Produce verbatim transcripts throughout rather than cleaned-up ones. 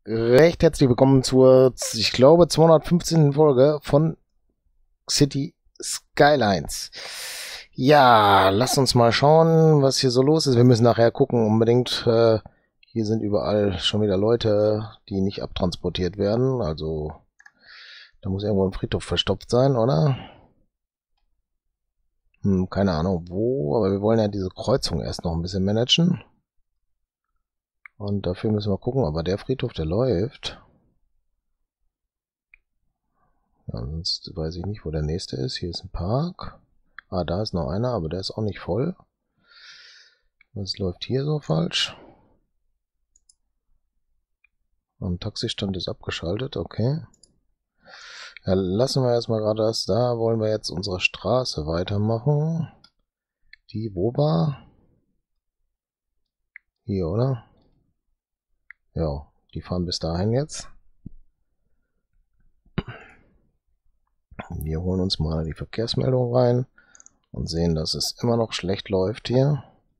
recht herzlich willkommen zur, ich glaube, zweihundertfünfzehnten Folge von City Skylines. Ja, lasst uns mal schauen, was hier so los ist. Wir müssen nachher gucken, unbedingt. Äh, hier sind überall schon wieder Leute, die nicht abtransportiert werden. Also, da muss irgendwo ein Friedhof verstopft sein, oder? Hm, keine Ahnung wo, aber wir wollen ja diese Kreuzung erst noch ein bisschen managen. Und dafür müssen wir gucken, aber der Friedhof, der läuft. Ja, sonst weiß ich nicht, wo der nächste ist. Hier ist ein Park. Ah, da ist noch einer, aber der ist auch nicht voll. Was läuft hier so falsch? Ein Taxistand ist abgeschaltet, okay. Ja, lassen wir erstmal gerade das. Da wollen wir jetzt unsere Straße weitermachen. Die, wo war? Hier, oder? Ja, die fahren bis dahin jetzt. Wir holen uns mal die Verkehrsmeldung rein und sehen, dass es immer noch schlecht läuft hier.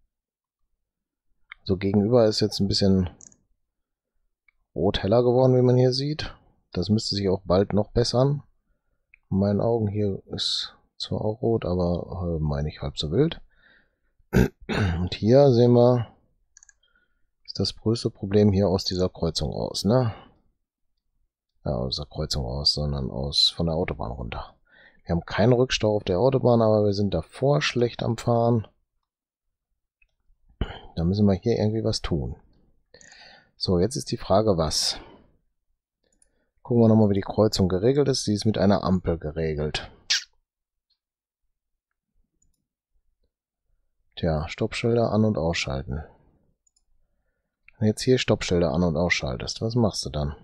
So gegenüber ist jetzt ein bisschen rot heller geworden, wie man hier sieht. Das müsste sich auch bald noch bessern. In meinen Augen hier ist zwar auch rot, aber äh, meine ich halb so wild. Und hier sehen wir, ist das größte Problem hier aus dieser Kreuzung aus, ne? Ja, aus der Kreuzung aus, sondern aus von der Autobahn runter. Wir haben keinen Rückstau auf der Autobahn, aber wir sind davor schlecht am Fahren. Da müssen wir hier irgendwie was tun. So, jetzt ist die Frage, was? Gucken wir nochmal, wie die Kreuzung geregelt ist. Sie ist mit einer Ampel geregelt. Tja, Stoppschilder an- und ausschalten. Wenn du jetzt hier Stoppschilder an- und ausschaltest, was machst du dann?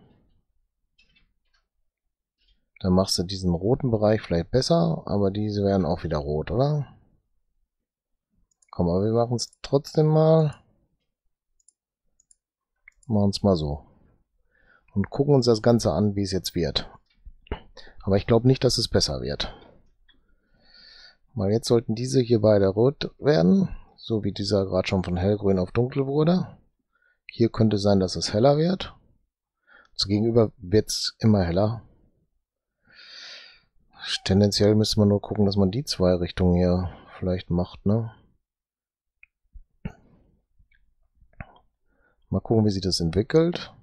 Dann machst du diesen roten Bereich vielleicht besser, aber diese werden auch wieder rot, oder? Komm, aber wir machen es trotzdem mal. Machen es mal so. Und gucken uns das Ganze an, wie es jetzt wird. Aber ich glaube nicht, dass es besser wird. Weil jetzt sollten diese hier beide rot werden, so wie dieser gerade schon von hellgrün auf dunkel wurde. Hier könnte sein, dass es heller wird. Also gegenüber wird es immer heller. Tendenziell müsste man nur gucken, dass man die zwei Richtungen hier vielleicht macht, ne? Mal gucken, wie sich das entwickelt.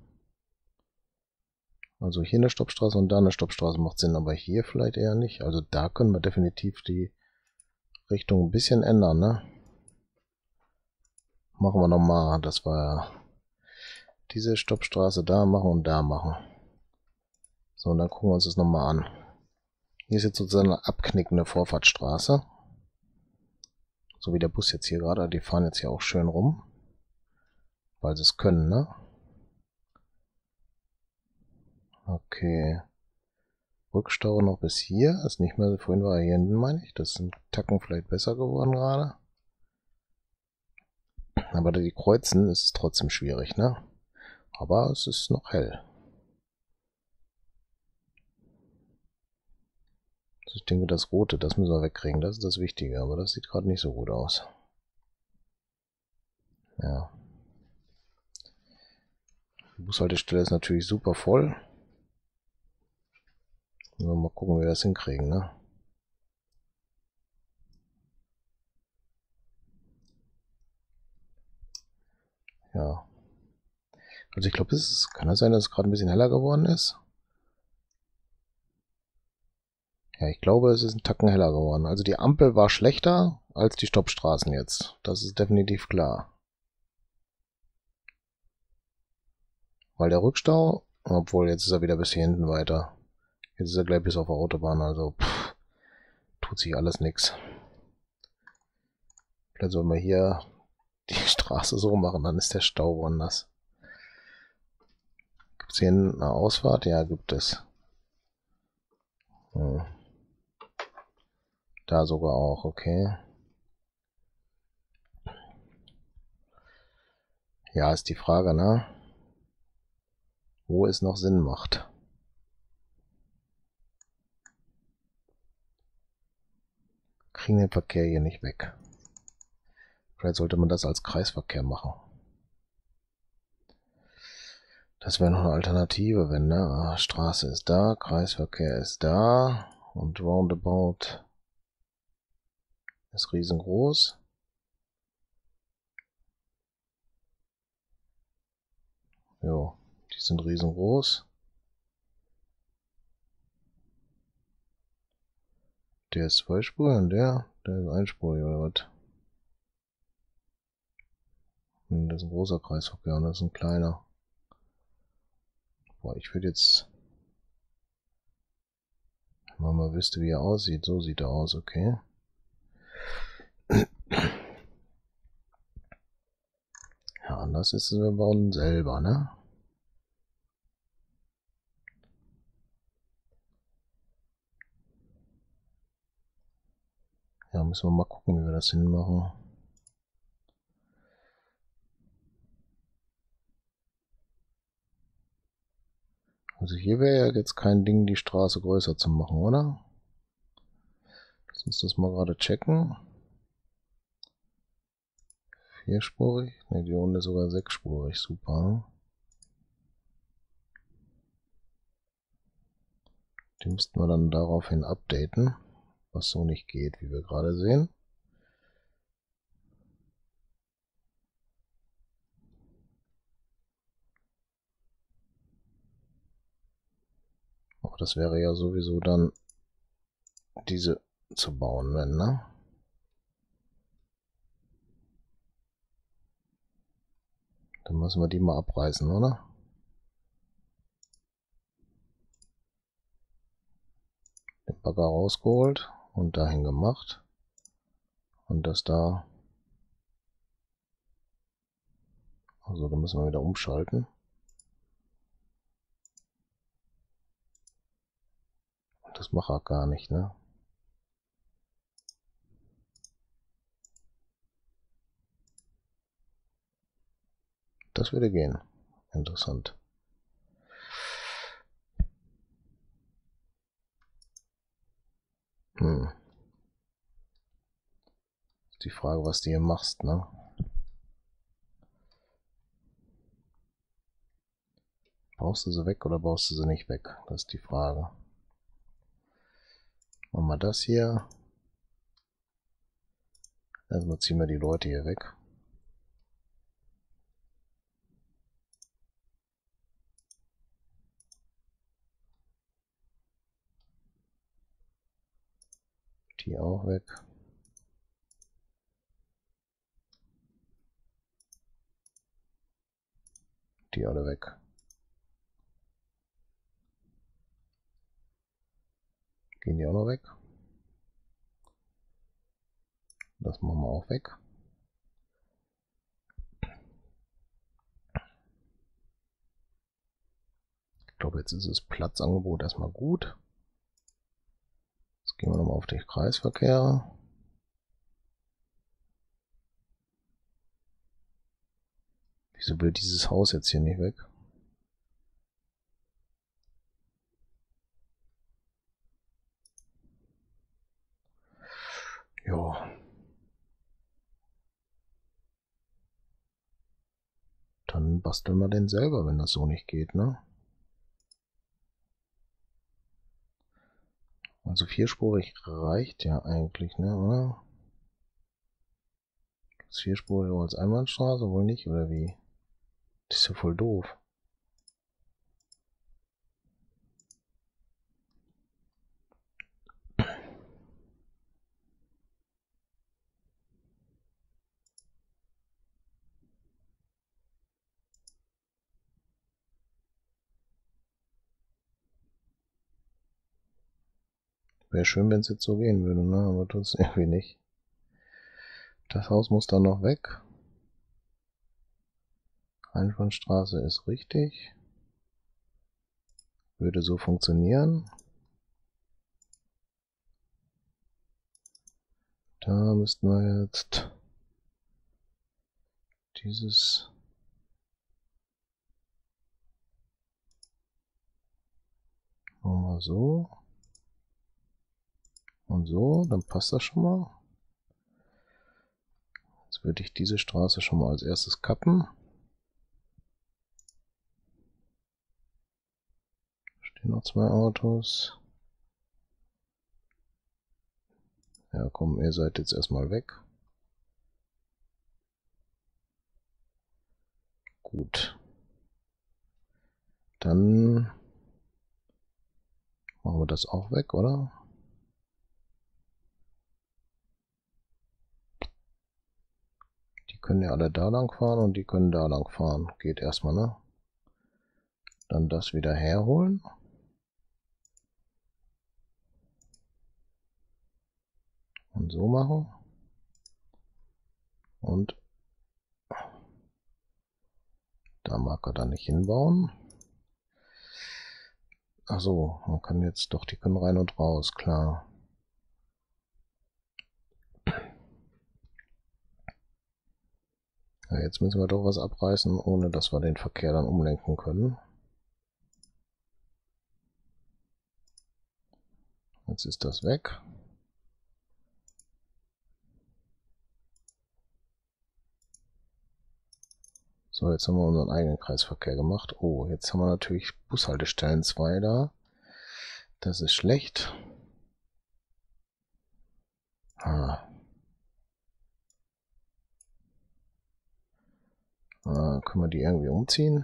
Also hier eine Stoppstraße und da eine Stoppstraße macht Sinn, aber hier vielleicht eher nicht. Also da können wir definitiv die Richtung ein bisschen ändern, ne? Machen wir nochmal, dass wir diese Stoppstraße da machen und da machen. So, und dann gucken wir uns das nochmal an. Hier ist jetzt sozusagen eine abknickende Vorfahrtsstraße. So wie der Bus jetzt hier gerade. Die fahren jetzt hier auch schön rum. Weil sie es können, ne? Okay. Rückstau noch bis hier. Ist nicht mehr, vorhin war er hier hinten, meine ich. Das ist ein Tacken vielleicht besser geworden gerade. Aber da die kreuzen, ist es trotzdem schwierig, ne? Aber es ist noch hell. Ich denke, das Rote, das müssen wir wegkriegen. Das ist das Wichtige. Aber das sieht gerade nicht so gut aus. Ja. Die Bushaltestelle ist natürlich super voll. Mal gucken, wie wir das hinkriegen, ne? Ja. Also ich glaube, es ist, kann das sein, dass es gerade ein bisschen heller geworden ist? Ja, ich glaube, es ist ein Tacken heller geworden. Also die Ampel war schlechter als die Stoppstraßen jetzt. Das ist definitiv klar. Weil der Rückstau, obwohl jetzt ist er wieder bis hier hinten weiter. Jetzt ist er gleich bis auf der Autobahn, also pff, tut sich alles nix. Vielleicht sollen wir hier die Straße so machen, dann ist der Stau woanders. Gibt es hier eine Ausfahrt? Ja, gibt es. Hm. Da sogar auch, okay. Ja, ist die Frage, ne? Wo es noch Sinn macht. Kriegen den Verkehr hier nicht weg. Vielleicht sollte man das als Kreisverkehr machen. Das wäre noch eine Alternative, wenn, ne? Ah, Straße ist da, Kreisverkehr ist da und Roundabout ist riesengroß. Jo, die sind riesengroß. Der ist zweispurig und der, der ist einspurig oder was? Hm, das ist ein großer Kreisverkehr und das ist ein kleiner. Boah, ich würde jetzt, wenn man mal wüsste, wie er aussieht. So sieht er aus, okay. Ja, anders ist es, wir bauen selber, ne? Ja, müssen wir mal gucken, wie wir das hinmachen. Also hier wäre ja jetzt kein Ding, die Straße größer zu machen, oder? Lass uns das mal gerade checken. Vierspurig? Ne, die Runde sogar sechsspurig, super. Die müssten wir dann daraufhin updaten, was so nicht geht, wie wir gerade sehen. Aber das wäre ja sowieso dann diese zu bauen, wenn, ne? Dann müssen wir die mal abreißen, oder? Den Bagger rausgeholt und dahin gemacht. Und das da. Also da müssen wir wieder umschalten. Und das macht er gar nicht, ne? Das würde gehen. Interessant. Hm. Ist die Frage, was du hier machst, ne? Baust du sie weg oder baust du sie nicht weg? Das ist die Frage. Machen wir das hier. Erstmal ziehen wir die Leute hier weg. Die auch weg. Die alle weg. Gehen die auch noch weg? Das machen wir auch weg. Ich glaube, jetzt ist das Platzangebot erstmal gut. Jetzt gehen wir nochmal auf den Kreisverkehr. Wieso will dieses Haus jetzt hier nicht weg? Ja. Dann basteln wir den selber, wenn das so nicht geht, ne? Also vierspurig reicht ja eigentlich, ne, oder? Ist vierspurig als Einbahnstraße wohl nicht, oder wie? Das ist ja voll doof. Wäre schön, wenn es jetzt so gehen würde, ne? Aber tut es irgendwie nicht. Das Haus muss dann noch weg. Einbahnstraße ist richtig. Würde so funktionieren. Da müssten wir jetzt dieses machen wir so und so, dann passt das schon mal. Jetzt würde ich diese Straße schon mal als erstes kappen. Hier noch zwei Autos. Ja, komm, ihr seid jetzt erstmal weg. Gut. Dann machen wir das auch weg, oder? Die können ja alle da lang fahren und die können da lang fahren. Geht erstmal, ne? Dann das wieder herholen. Und so machen. Und da mag er dann nicht hinbauen. Ach so, man kann jetzt doch, die können rein und raus, klar. Ja, jetzt müssen wir doch was abreißen, ohne dass wir den Verkehr dann umlenken können. Jetzt ist das weg. So, jetzt haben wir unseren eigenen Kreisverkehr gemacht. Oh, jetzt haben wir natürlich Bushaltestellen zwei da. Das ist schlecht. Ah. Ah, können wir die irgendwie umziehen?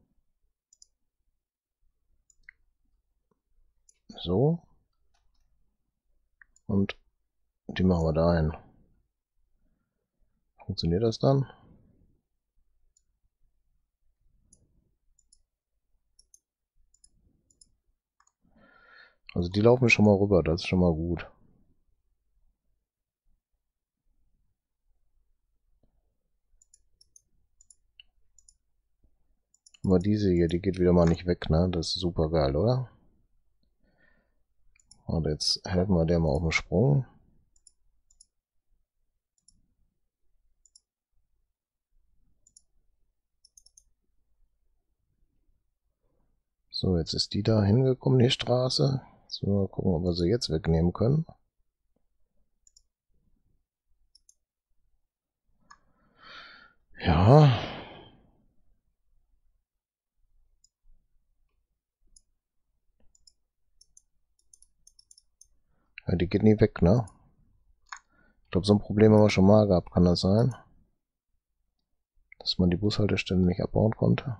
So. Und die machen wir dahin. Funktioniert das dann? Also die laufen schon mal rüber, das ist schon mal gut. Aber diese hier, die geht wieder mal nicht weg, ne? Das ist super geil, oder? Und jetzt helfen wir der mal auf den Sprung. So, jetzt ist die da hingekommen, die Straße. So, mal gucken, ob wir sie jetzt wegnehmen können. Ja. Ja, die geht nie weg, ne? Ich glaube, so ein Problem haben wir schon mal gehabt, kann das sein? Dass man die Bushaltestelle nicht abbauen konnte.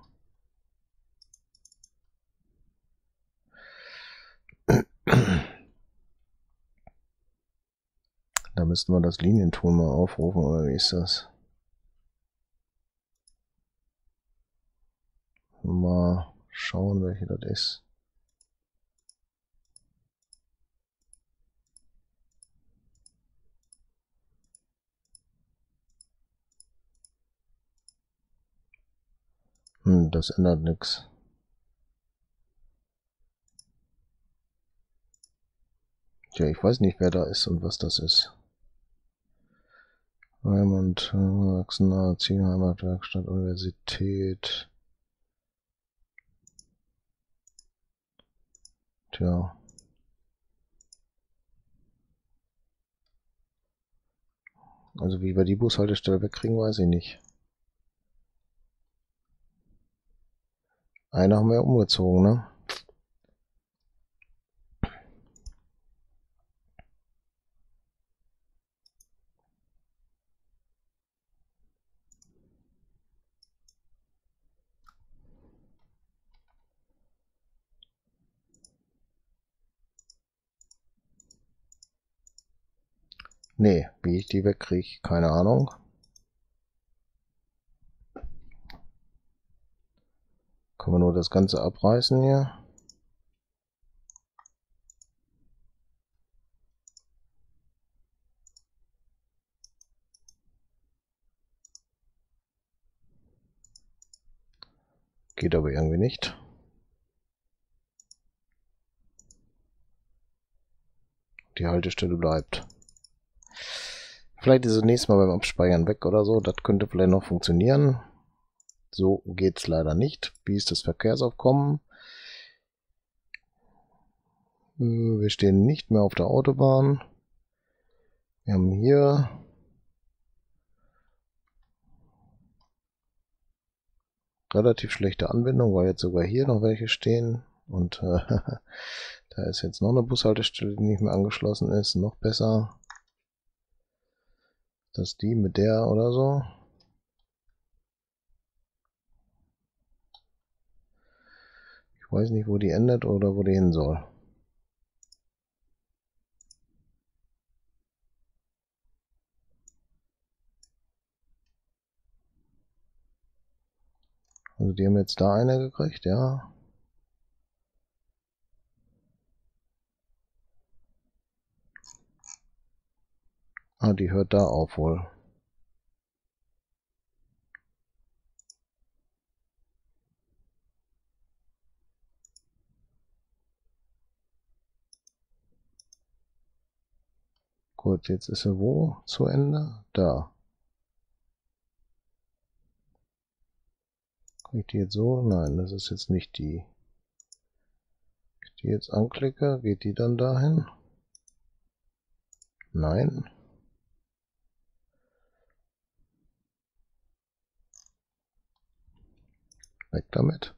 Da müssten wir das Linientool mal aufrufen, oder wie ist das? Mal schauen, welche das ist. Hm, das ändert nichts. Tja, ich weiß nicht, wer da ist und was das ist. Heimat, Sachsen, Ziel, Heimatwerkstatt, Universität. Tja. Also wie wir die Bushaltestelle wegkriegen, weiß ich nicht. Eine haben wir ja umgezogen, ne? Nee, wie ich die wegkriege, keine Ahnung. Können wir nur das Ganze abreißen hier. Geht aber irgendwie nicht. Die Haltestelle bleibt. Vielleicht ist es nächstes Mal beim Abspeichern weg oder so. Das könnte vielleicht noch funktionieren. So geht es leider nicht. Wie ist das Verkehrsaufkommen? Wir stehen nicht mehr auf der Autobahn. Wir haben hier relativ schlechte Anbindung, weil jetzt sogar hier noch welche stehen. Und äh, da ist jetzt noch eine Bushaltestelle, die nicht mehr angeschlossen ist. Noch besser. Dass die mit der oder so. Ich weiß nicht, wo die endet oder wo die hin soll. Also die haben jetzt da eine gekriegt, ja. Ah, die hört da auf wohl. Gut, jetzt ist sie wo zu Ende? Da. Krieg ich die jetzt so? Nein, das ist jetzt nicht die. Wenn ich die jetzt anklicke, geht die dann dahin? Nein. Weg damit.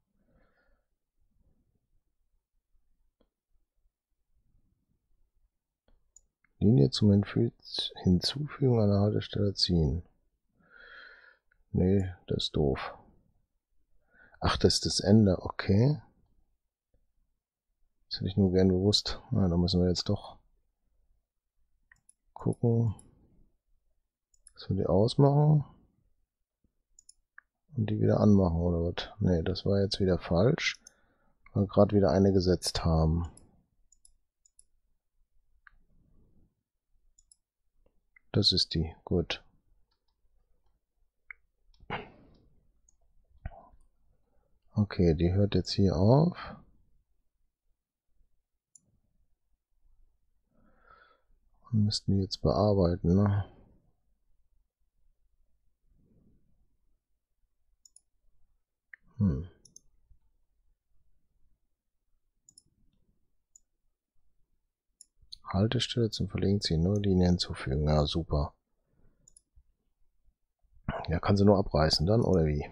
Linie zum Hinzufügen einer Haltestelle ziehen. Nee, das ist doof. Ach, das ist das Ende, okay. Das hätte ich nur gern gewusst. Na, da müssen wir jetzt doch gucken, dass wir die ausmachen und die wieder anmachen, oder was? Nee, das war jetzt wieder falsch, weil wir gerade wieder eine gesetzt haben. Das ist die, gut. Okay, die hört jetzt hier auf. Und müssten die jetzt bearbeiten, ne? Hm. Haltestelle zum Verlegen ziehen, neue Linie hinzufügen. Ja, super. Ja, kann sie nur abreißen dann, oder wie?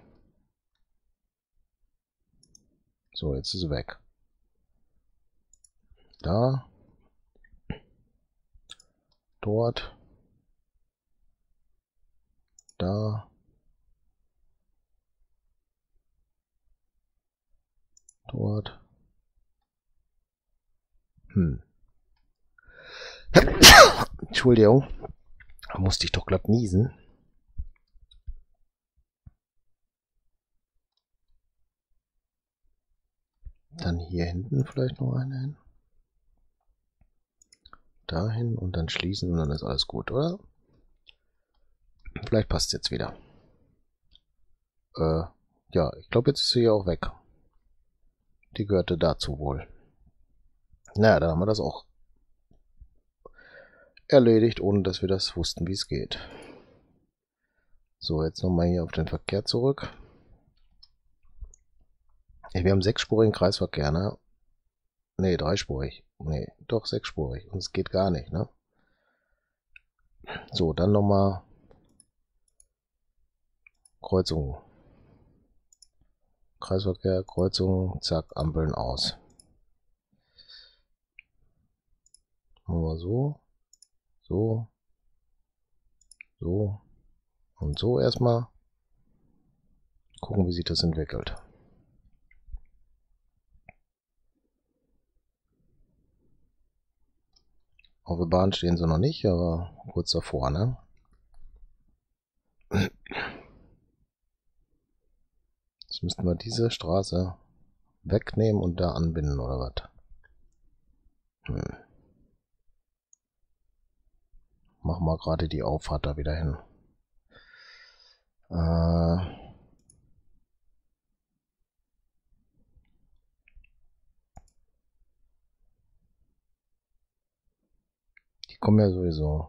So, jetzt ist sie weg. Da. Dort. Da. Dort. Hm. Entschuldigung. Da musste ich doch glatt niesen. Dann hier hinten vielleicht noch eine hin. Dahin und dann schließen und dann ist alles gut, oder? Vielleicht passt es jetzt wieder. Äh, ja, ich glaube, jetzt ist sie ja auch weg. Die gehörte dazu wohl. Naja, dann haben wir das auch erledigt, ohne dass wir das wussten, wie es geht. So, jetzt nochmal hier auf den Verkehr zurück. Wir haben sechsspurigen Kreisverkehr, ne? Ne, dreispurig. Ne, doch sechsspurig. Und es geht gar nicht, ne? So, dann nochmal Kreuzung. Kreisverkehr, Kreuzung, zack, Ampeln aus. Machen wir so, so, so und so erstmal. Gucken, wie sich das entwickelt. Auf der Bahn stehen sie noch nicht, aber kurz davor, ne? Jetzt müssten wir diese Straße wegnehmen und da anbinden, oder was? Hm. Machen wir gerade die Auffahrt da wieder hin. Äh... Die kommen ja sowieso.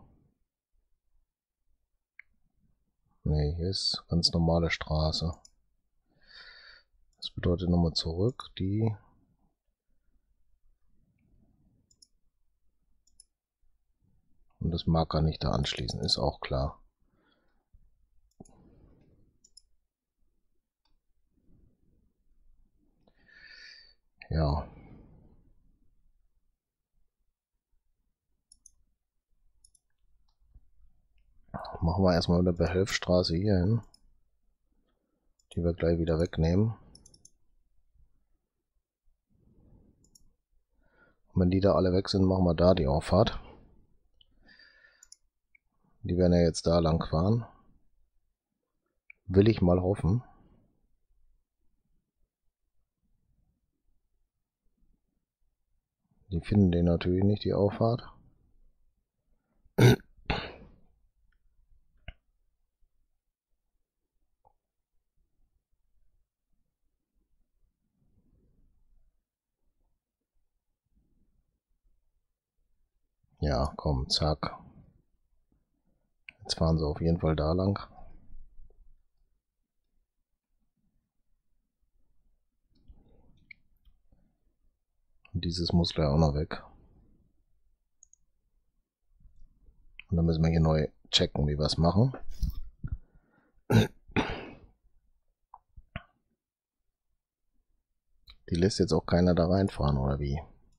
Ne, hier ist ganz normale Straße. Das bedeutet nochmal zurück, die... Und das Marker nicht da anschließen, ist auch klar. Ja. Machen wir erstmal eine Behelfsstraße hier hin, die wir gleich wieder wegnehmen. Und wenn die da alle weg sind, machen wir da die Auffahrt. Die werden ja jetzt da lang fahren. Will ich mal hoffen. Die finden den natürlich nicht, die Auffahrt. Ja, komm, zack. Jetzt fahren sie auf jeden Fall da lang. Und dieses muss gleich auch noch weg. Und dann müssen wir hier neu checken, wie wir es machen. Die lässt jetzt auch keiner da reinfahren, oder wie?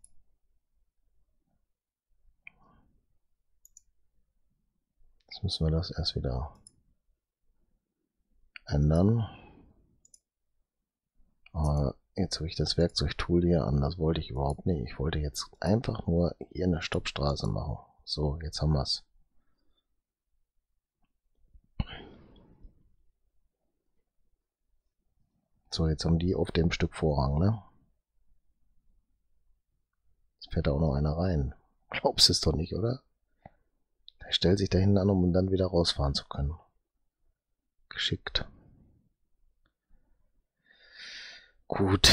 Jetzt müssen wir das erst wieder ändern. Aber jetzt habe ich das Werkzeugtool hier an, das wollte ich überhaupt nicht. Ich wollte jetzt einfach nur hier eine Stoppstraße machen. So, jetzt haben wir es. So, jetzt haben die auf dem Stück Vorrang, ne? Jetzt fährt da auch noch einer rein. Glaubst du es doch nicht, oder? Der stellt sich da hinten an, um dann wieder rausfahren zu können. Geschickt. Gut.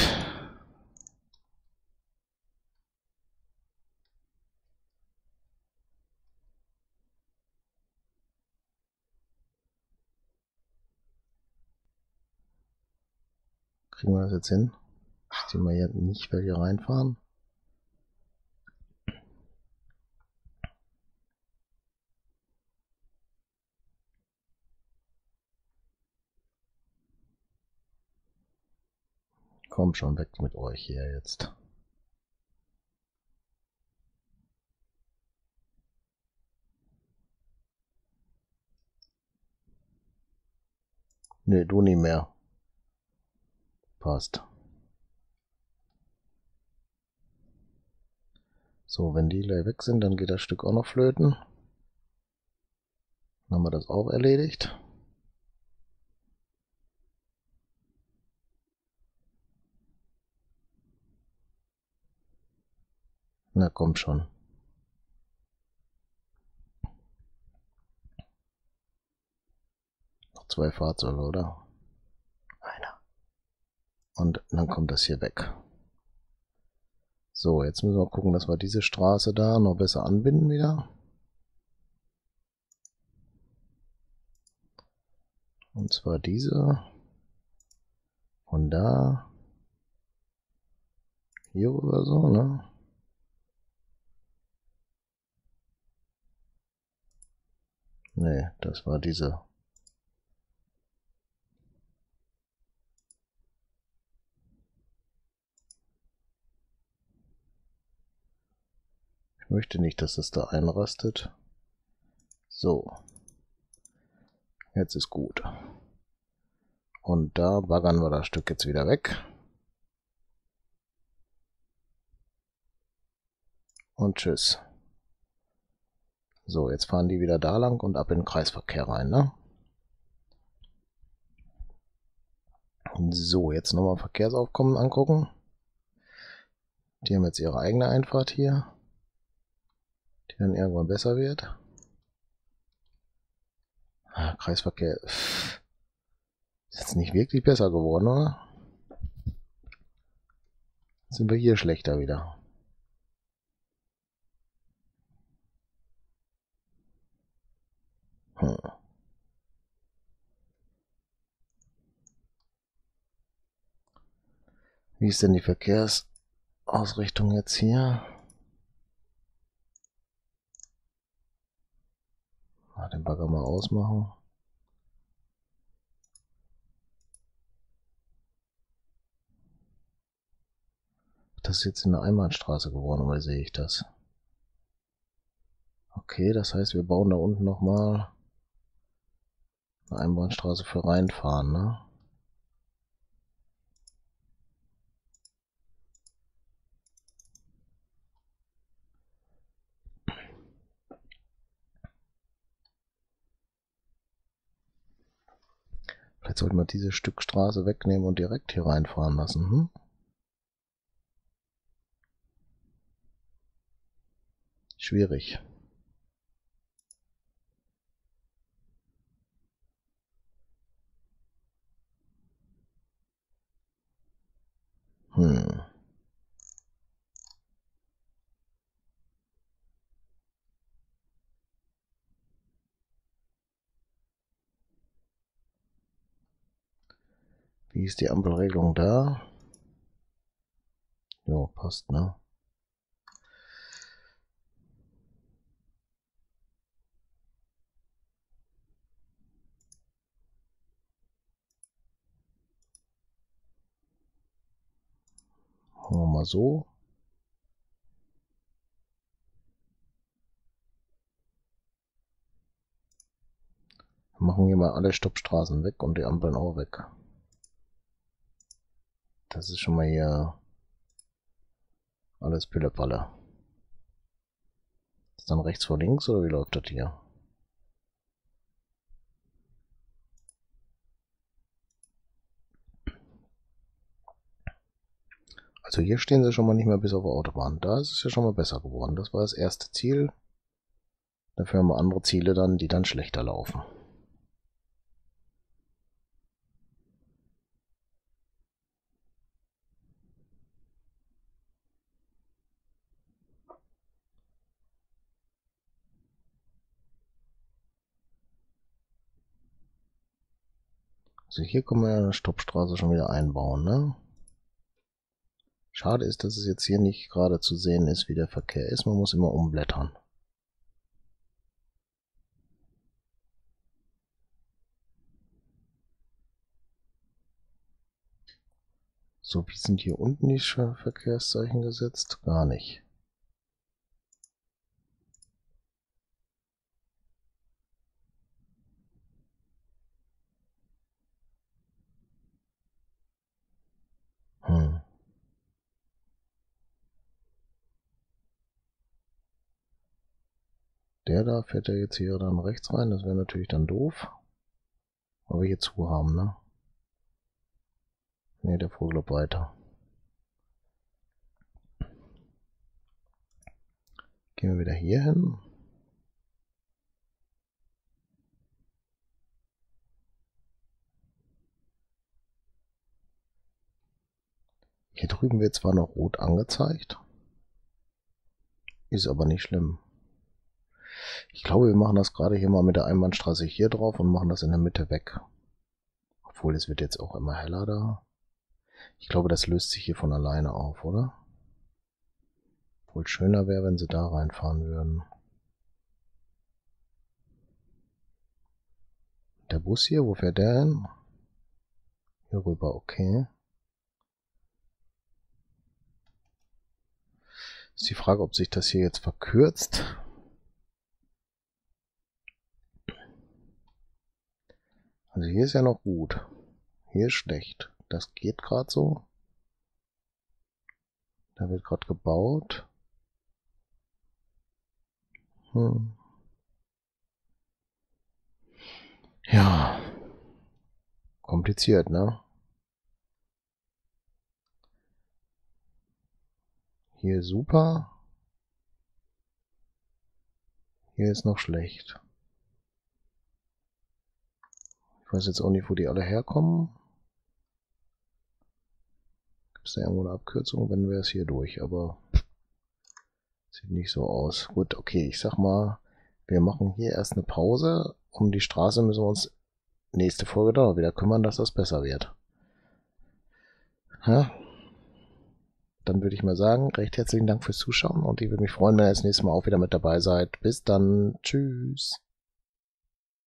Kriegen wir das jetzt hin? Ich sehe mal hier nicht welche reinfahren. Komm schon, weg mit euch hier jetzt. Nö, du nie mehr. Passt. So, wenn die gleich weg sind, dann geht das Stück auch noch flöten. Dann haben wir das auch erledigt. Na komm schon. Noch zwei Fahrzeuge, oder? Einer. Und dann kommt das hier weg. So, jetzt müssen wir gucken, dass wir diese Straße da noch besser anbinden wieder. Und zwar diese. Von da. Hier rüber so, ne? Ne, das war diese. Ich möchte nicht, dass das da einrastet. So. Jetzt ist gut. Und da baggern wir das Stück jetzt wieder weg. Und tschüss. So, jetzt fahren die wieder da lang und ab in den Kreisverkehr rein, ne? So, jetzt nochmal Verkehrsaufkommen angucken. Die haben jetzt ihre eigene Einfahrt hier, die dann irgendwann besser wird. Ah, Kreisverkehr ist jetzt nicht wirklich besser geworden, oder? Jetzt sind wir hier schlechter wieder. Hm. Wie ist denn die Verkehrsausrichtung jetzt hier? Mal den Bagger mal ausmachen. Das ist jetzt eine Einbahnstraße geworden, oder sehe ich das? Okay, das heißt, wir bauen da unten nochmal eine Einbahnstraße für reinfahren, ne? Vielleicht sollten wir dieses Stück Straße wegnehmen und direkt hier reinfahren lassen, hm? Schwierig. Hm. Wie ist die Ampelregelung da? Jo, passt, ne? Machen wir mal so. Wir machen hier mal alle Stoppstraßen weg und die Ampeln auch weg. Das ist schon mal hier alles Pillepalle. Ist dann rechts vor links oder wie läuft das hier? Also hier stehen sie schon mal nicht mehr bis auf der Autobahn. Da ist es ja schon mal besser geworden. Das war das erste Ziel. Dafür haben wir andere Ziele dann, die dann schlechter laufen. Also hier können wir ja eine Stoppstraße schon wieder einbauen, ne? Schade ist, dass es jetzt hier nicht gerade zu sehen ist, wie der Verkehr ist. Man muss immer umblättern. So, wie sind hier unten die Verkehrszeichen gesetzt? Gar nicht. Hm. Der da fährt ja jetzt hier dann rechts rein. Das wäre natürlich dann doof. Weil wir hier zu haben, ne? Ne, der fuhr glaub weiter. Gehen wir wieder hier hin. Hier drüben wird zwar noch rot angezeigt. Ist aber nicht schlimm. Ich glaube, wir machen das gerade hier mal mit der Einbahnstraße hier drauf und machen das in der Mitte weg. Obwohl, es wird jetzt auch immer heller da. Ich glaube, das löst sich hier von alleine auf, oder? Obwohl schöner wäre, wenn sie da reinfahren würden. Der Bus hier, wo fährt der hin? Hier rüber, okay. Ist die Frage, ob sich das hier jetzt verkürzt. Also hier ist ja noch gut. Hier ist schlecht. Das geht gerade so. Da wird gerade gebaut. Hm. Ja. Kompliziert, ne? Hier super. Hier ist noch schlecht. Ich weiß jetzt auch nicht, wo die alle herkommen. Gibt es da irgendwo eine Abkürzung? Wenn wäre es hier durch, aber sieht nicht so aus. Gut, okay, ich sag mal, wir machen hier erst eine Pause. Um die Straße müssen wir uns nächste Folge da wieder kümmern, dass das besser wird. Ja? Dann würde ich mal sagen, recht herzlichen Dank fürs Zuschauen und ich würde mich freuen, wenn ihr das nächste Mal auch wieder mit dabei seid. Bis dann. Tschüss.